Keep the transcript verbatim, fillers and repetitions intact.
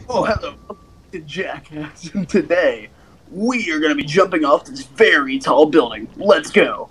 Oh, hello, to Jackass. Today, we are going to be jumping off this very tall building. Let's go.